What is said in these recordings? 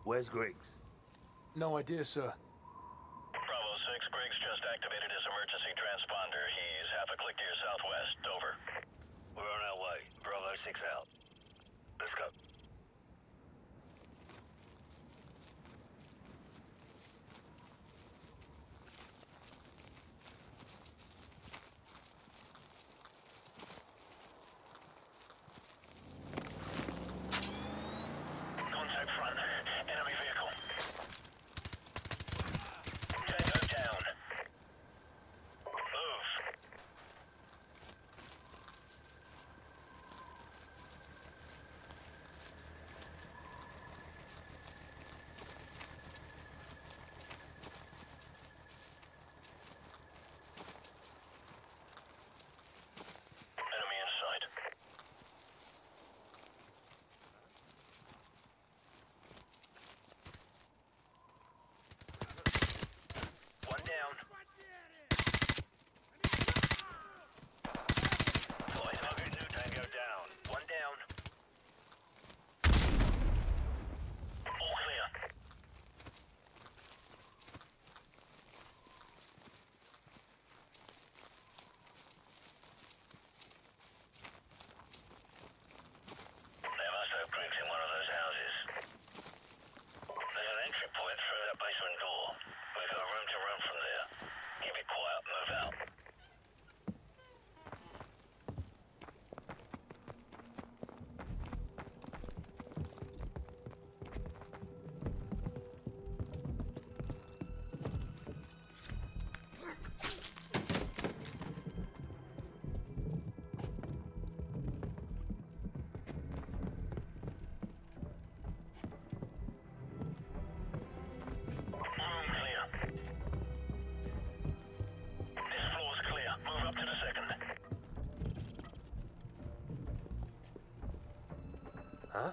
Where's Griggs? No idea, sir. Bravo 6, Griggs just activated his emergency transponder. He's half a click to your southwest. Over. We're on our way. Bravo 6 out. Let's go. Contact front. Enemy vehicle. Tango down. Move. Enemy in sight. One down. Floyd, target new Tango down. One down. All clear. They must have Griggs in one of those houses. There's an entry point through that basement door. We've got room to run from there. Keep it quiet, move out. Room clear. This floor's clear. Move up to the second. Huh?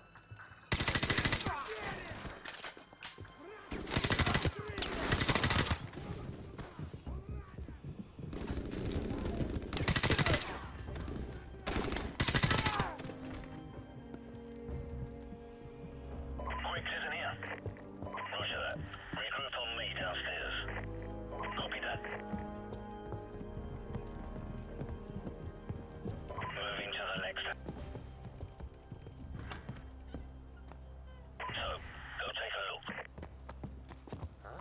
Griggs isn't here. Roger that. Regroup on me downstairs. Copy that. Moving to the next. So, go take a look. Huh?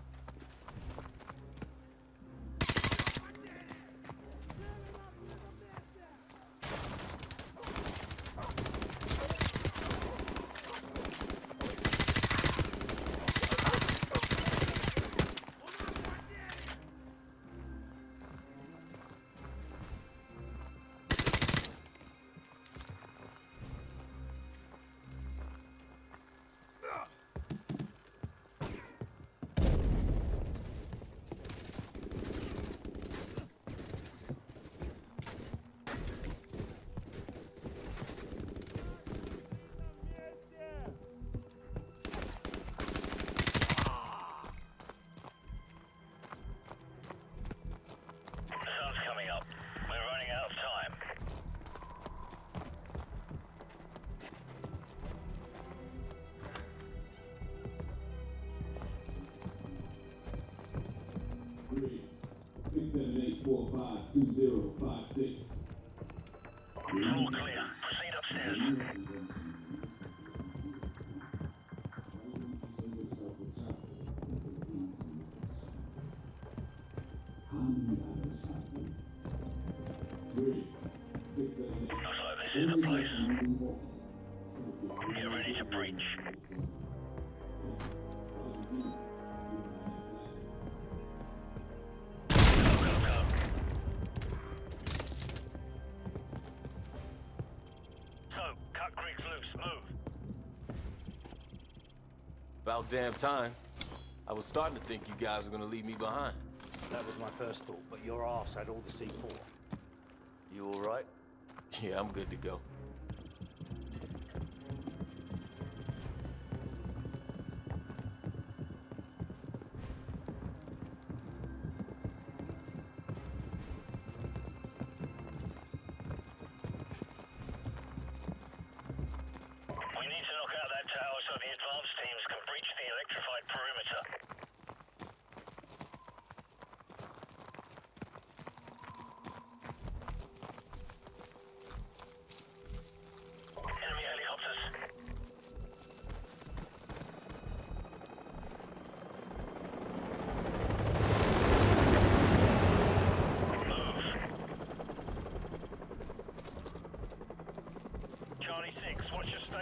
The sun's coming up. We're running out of time. Griggs, 678-45-2056. Floor clear. Proceed upstairs. Looks like this is the place. Get ready to breach. Go, go, go. So, cut Griggs loose. Move. About damn time. I was starting to think you guys were gonna leave me behind. That was my first thought, but your ass had all the C4. You all right? Yeah, I'm good to go. We need to knock out that tower so the advanced teams can breach the electric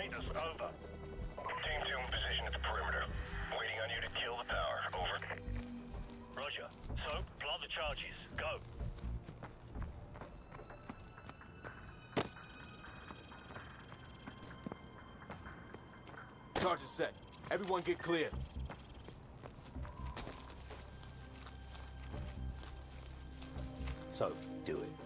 Status over. Team 2 in position at the perimeter. Waiting on you to kill the power. Over. Roger. So, plant the charges. Go. Charge is set. Everyone get clear. So, do it.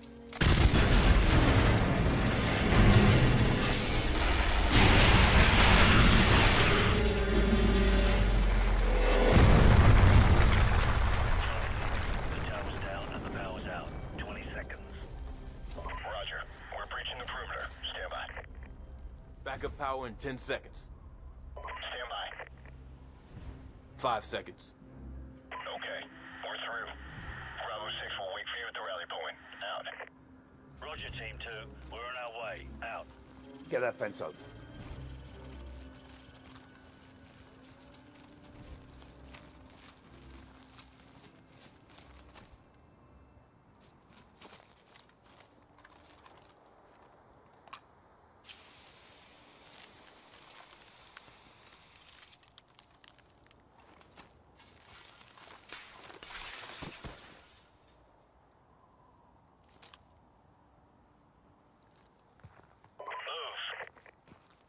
The tower's down and the power's out. 20 seconds. Roger. We're breaching the perimeter. Stand by. Backup power in 10 seconds. Stand by. 5 seconds. Okay. We're through. Bravo 6 will wait for you at the rally point. Out. Roger, Team 2. We're on our way. Out. Get that fence open. Move.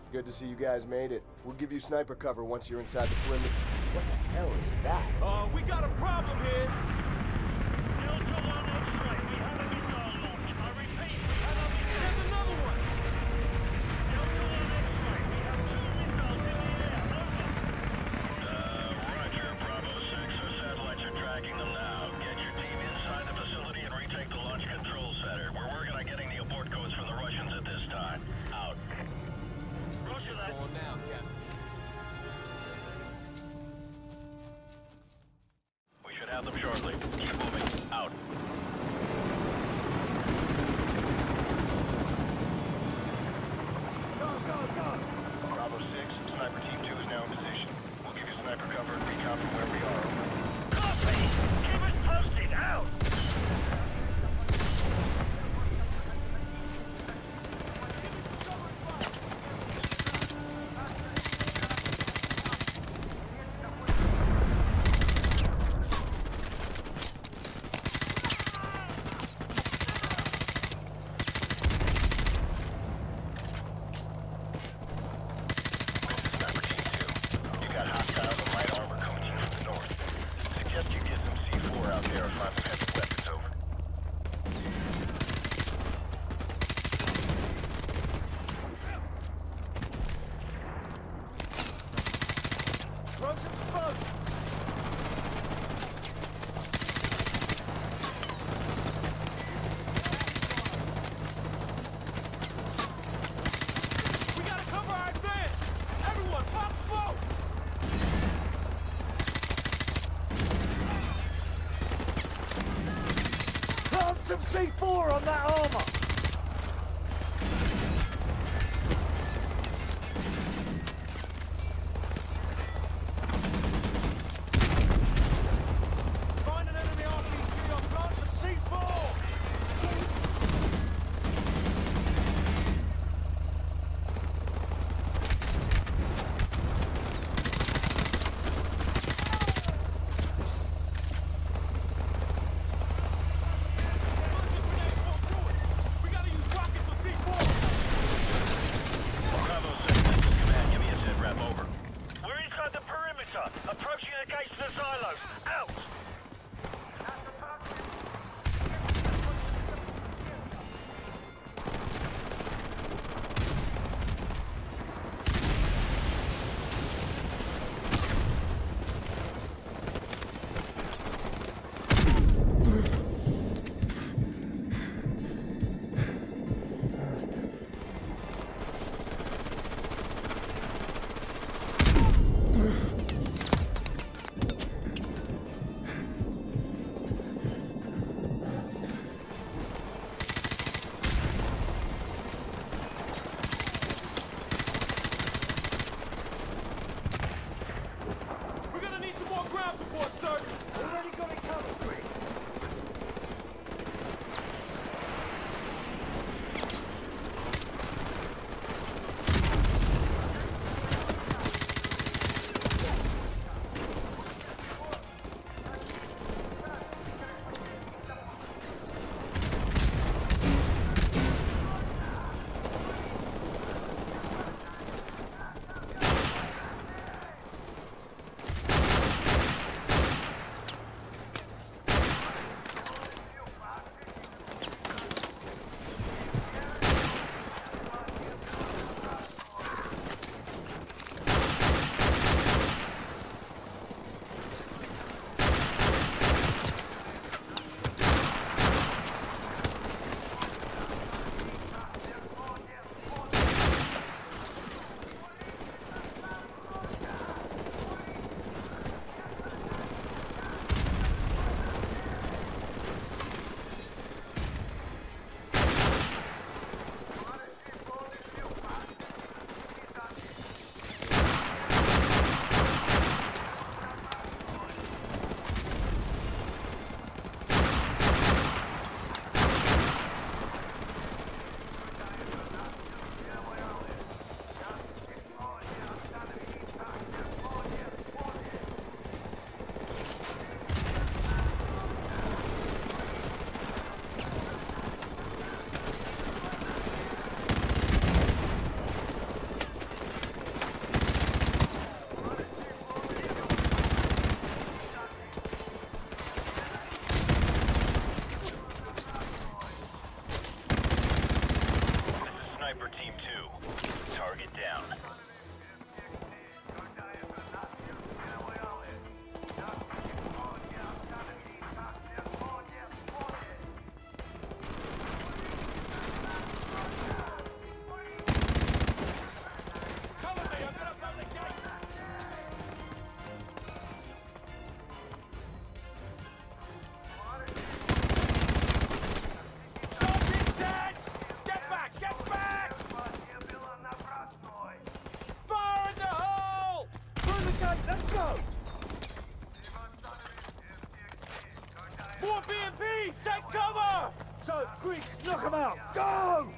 Good to see you guys made it. We'll give you sniper cover once you're inside the perimeter. What the hell is that? We got a problem here. Delta 1 X-ray, we have a missile launch. I repeat, we have a missile. There's another one. Delta 1 X-ray, we have 2 missiles in the air. Over. Roger, Bravo 6. Our satellites are tracking them now. Get your team inside the facility and retake the launch control center. We're working on getting the abort codes from the Russians at this time. Out. Roger It's that. on now, Captain. We should have them shortly. Keep moving. Out. Bravo 6, Sniper Team 2 is now in position. We'll give you sniper cover and recon from where we are. Copy! Keep us posted! Out! Sniper Team 2, you got hostiles and light armor coming in from the north. Suggest you get some C4 out there or find some heavy weapons. Over. Throw some smoke. We gotta cover our advance. Everyone, pop smoke. Plant some C4 on that armor! Find an enemy RPG or plant some C4. So, Greeks, knock them out! Go!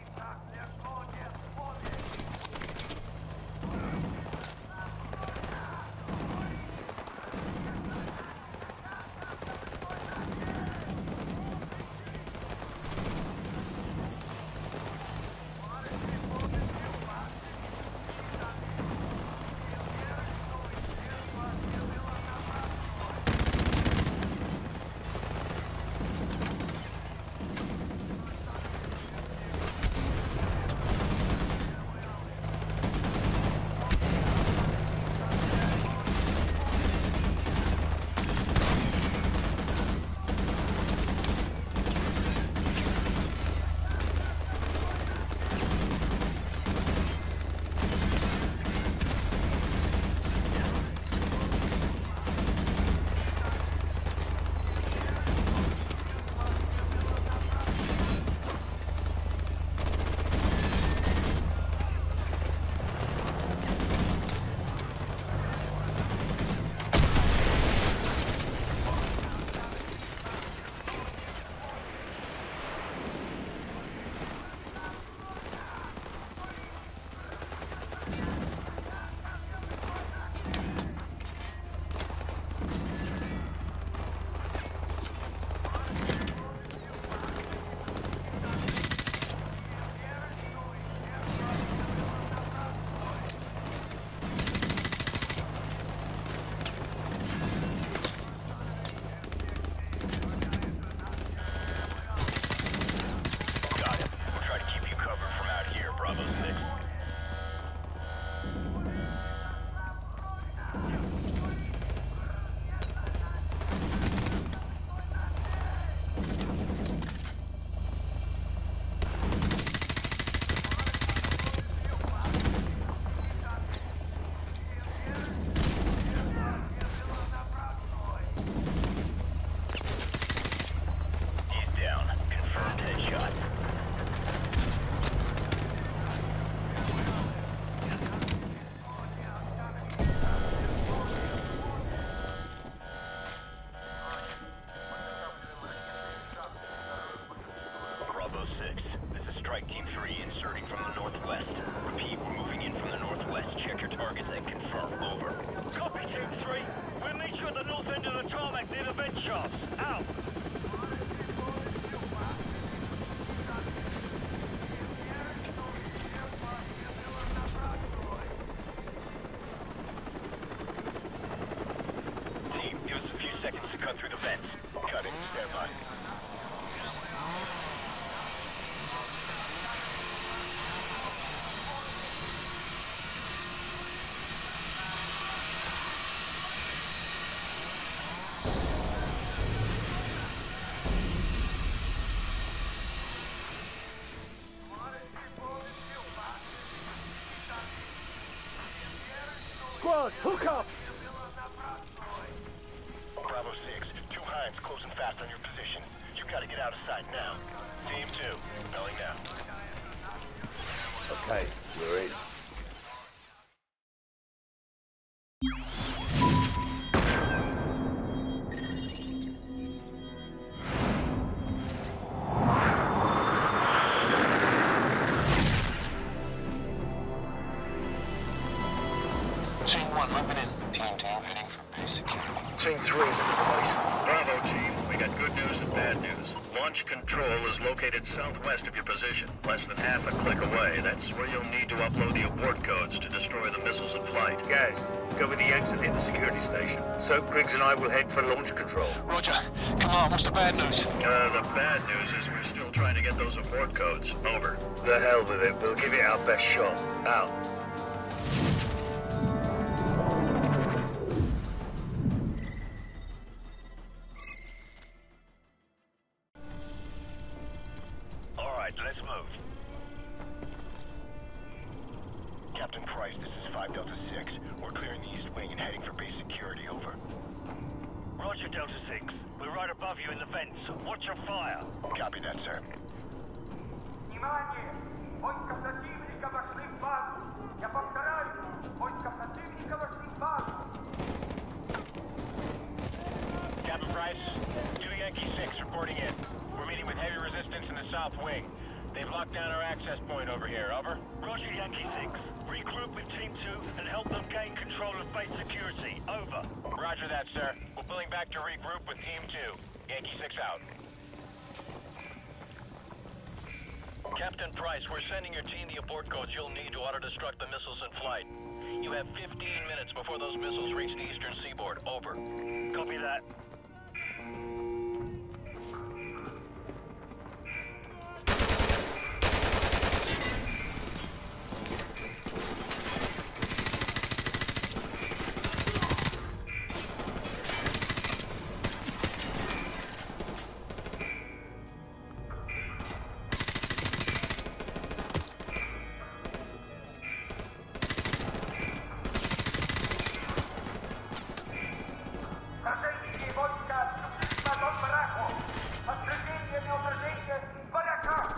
Squad, hook up! Bravo 6, 2 Hinds closing fast on your position. You gotta get out of sight now. Team 2, belling down. Okay, we're in. Team 3 is in place. Bravo, team. We got good news and bad news. Launch control is located southwest of your position, less than half a click away. That's where you'll need to upload the abort codes to destroy the missiles in flight. Guys, cover the exit in the security station. So Griggs and I will head for launch control. Roger. Come on, what's the bad news? The bad news is we're still trying to get those abort codes. Over. The hell with it. We'll give it our best shot. Out. Let's move. Captain Price, this is 5 Delta 6. We're clearing the east wing and heading for base security, over. Roger, Delta 6. We're right above you in the vents. Watch your fire. Copy that, sir. Внимание! Войска противника вошли в базу! Я повторяю, войска противника вошли в базу! Captain Price, 2 Yankee 6 reporting in. We're meeting with heavy resistance in the south wing. They've locked down our access point over here. Over. Roger, Yankee 6. Regroup with Team 2 and help them gain control of base security. Over. Roger that, sir. We're pulling back to regroup with Team 2. Yankee 6 out. Captain Price, we're sending your team the abort codes you'll need to auto-destruct the missiles in flight. You have 15 minutes before those missiles reach the eastern seaboard. Over. Copy that. Вражеские войска отступили на дом бараку. Подкрепление неудержения из барака.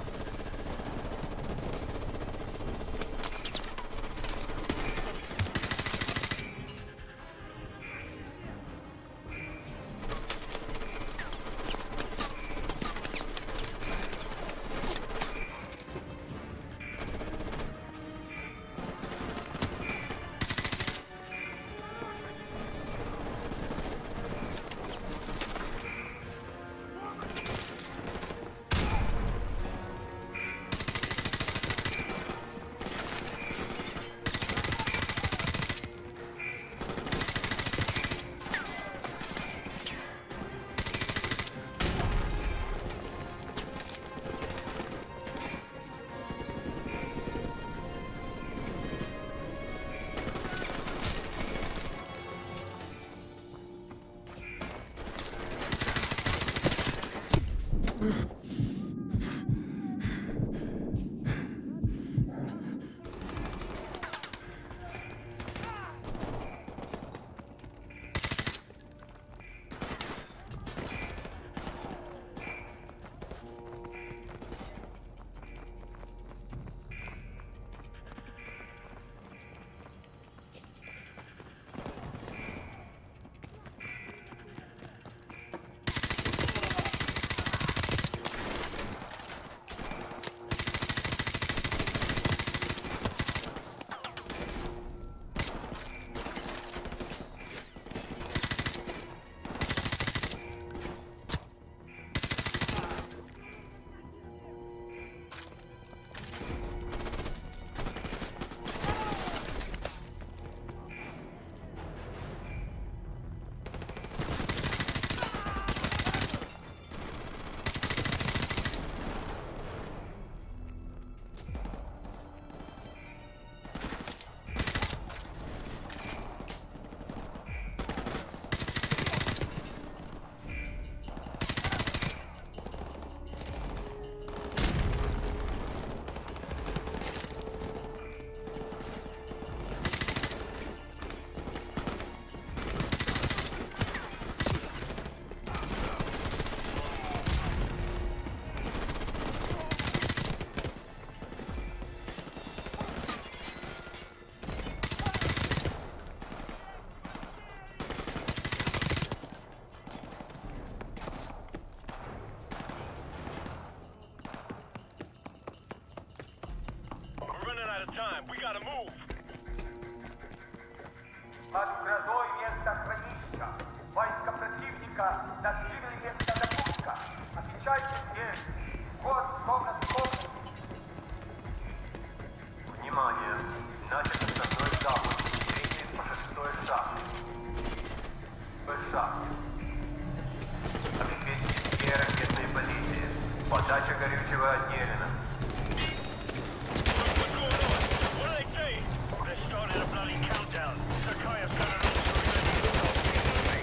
Time. We gotta move. Под угрозой место хранилища. Войска противника достигли места допуска. Отвечайте здесь. Вход в комнату. Внимание! Начат основной запуск. Двигаясь по 6-й шахте. Шахте. Обеспечить все ракетные позиции. Подача горючего отделена. Started a bloody countdown. Zakaya's got an ultra-ready.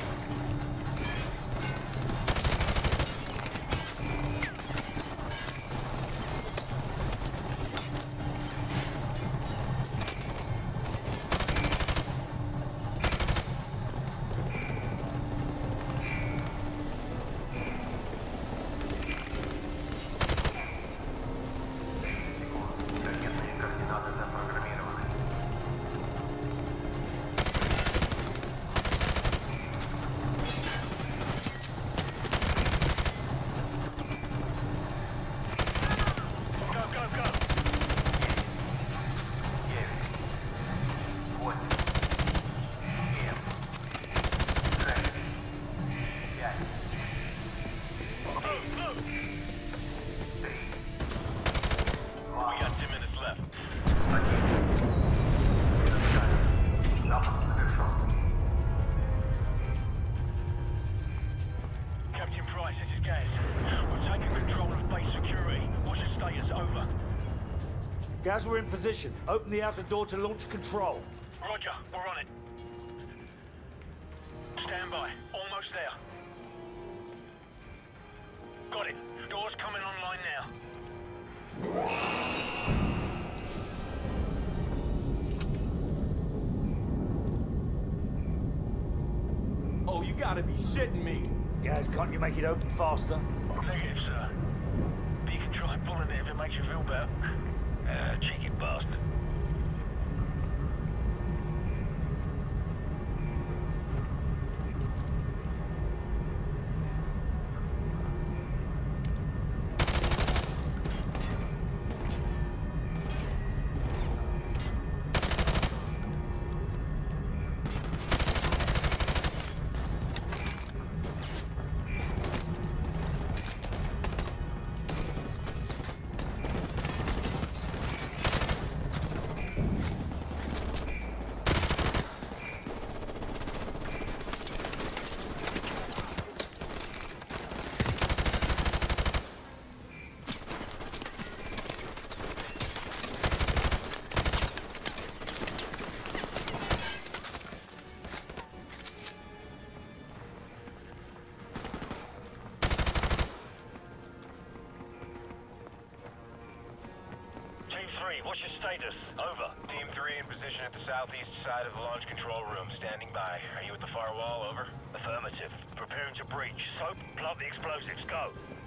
Gaz, we're in position. Open the outer door to launch control. Roger, we're on it. Stand by. Almost there. Got it. Door's coming online now. Oh, you gotta be shitting me. Gaz, can't you make it open faster? Negative, sir. But you can try pulling it if it makes you feel better. Cheeky bastard. What's your status? Over. Team 3 in position at the southeast side of the launch control room, standing by. Are you at the firewall? Over. Affirmative. Preparing to breach. Soap, plant the explosives. Go.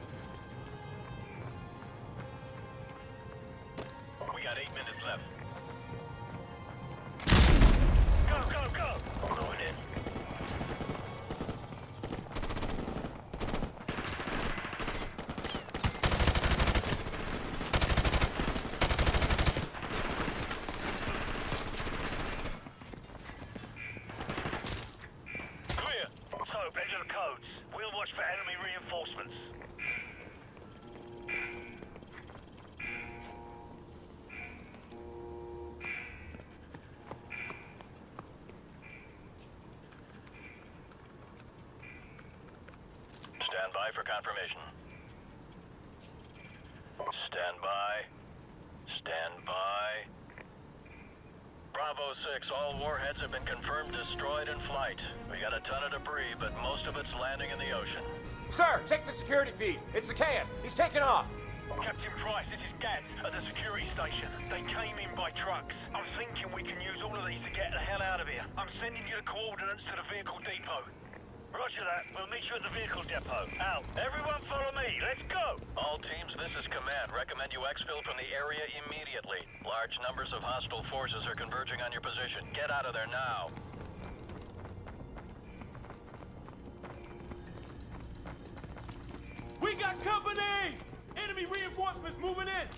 We got 8 minutes left. Go, go, go! Going in. Stand by for confirmation. Stand by. Stand by. Bravo 6, all warheads have been confirmed destroyed in flight. We got a ton of debris, but most of it's landing in the ocean. Sir, check the security feed. It's the can. He's taking off. Captain Price, this is Gaz at the security station. They came in by trucks. I'm thinking we can use all of these to get the hell out of here. I'm sending you the coordinates to the vehicle depot. Roger that. We'll meet you at the vehicle depot. Out. Everyone follow me. Let's go. All teams, this is command. Recommend you exfil from the area immediately. Large numbers of hostile forces are converging on your position. Get out of there now. We got company! Enemy reinforcements moving in!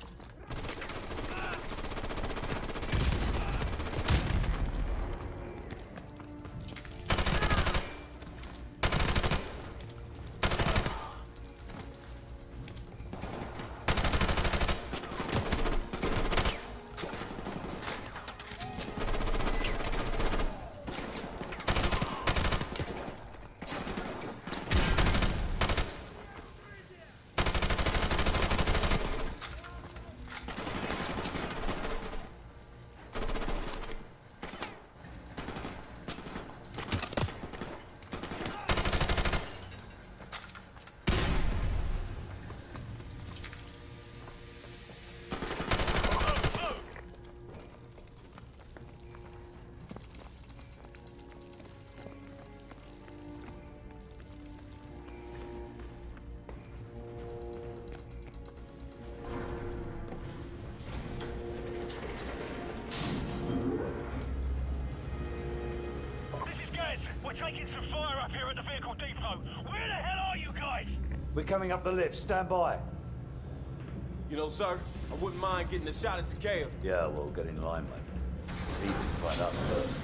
We're taking some fire up here at the vehicle depot. Where the hell are you guys? We're coming up the lift. Stand by. You know, sir, I wouldn't mind getting a shot at Takeo. Yeah, well, get in line, mate. He can find us first.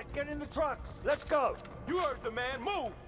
right, get in the trucks. Let's go. You heard the man. Move!